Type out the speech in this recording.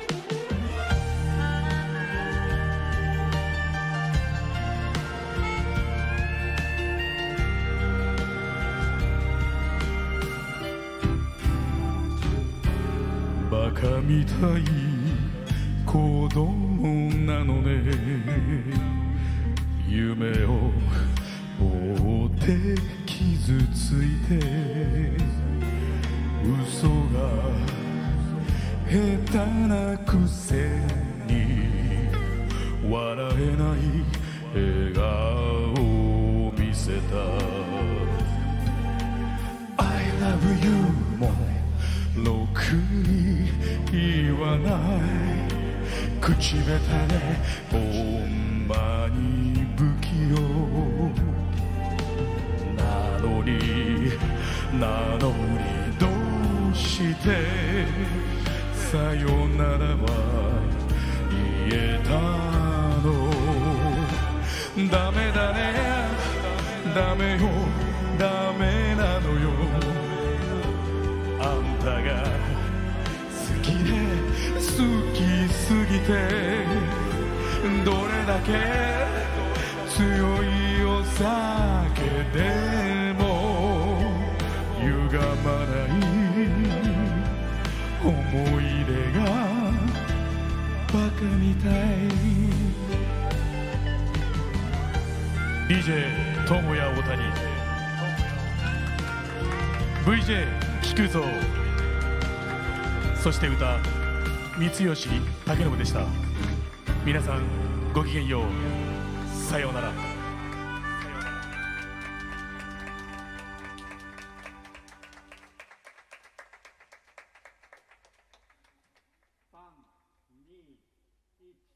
バカみたい子供なのね、夢を追って傷ついて嘘が下手なくせに笑えない笑顔を見せた I love you もろくに言わない口下手でほんまに不器用なのにどうしてさよならは言えたのダメだねダメよダメなのよあんたが好きで好きすぎてどれだけ強いお酒でも歪まない思い出がバカみたい DJ 友也大谷 VJ 菊蔵そして歌三吉武信でした。皆さんごきげんようさようなら。3、2、1